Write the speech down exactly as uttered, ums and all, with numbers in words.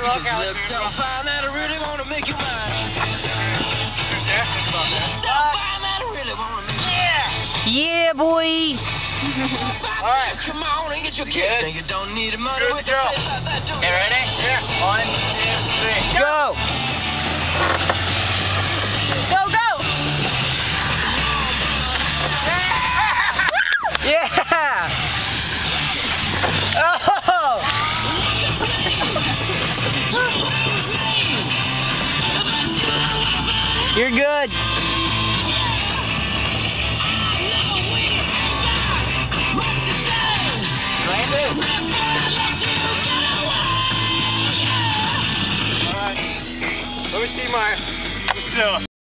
Because you look so fine that I really want to make you mine. So fine that I really want to make you mine. Yeah, boy. All right, come on and get your kicks. Now you don't need money Good with your job. face like that, do you? Okay, ready? Yeah. One, two, three. Go. Go, go. Yeah. Oh. You're good. Let me see my. Let's see.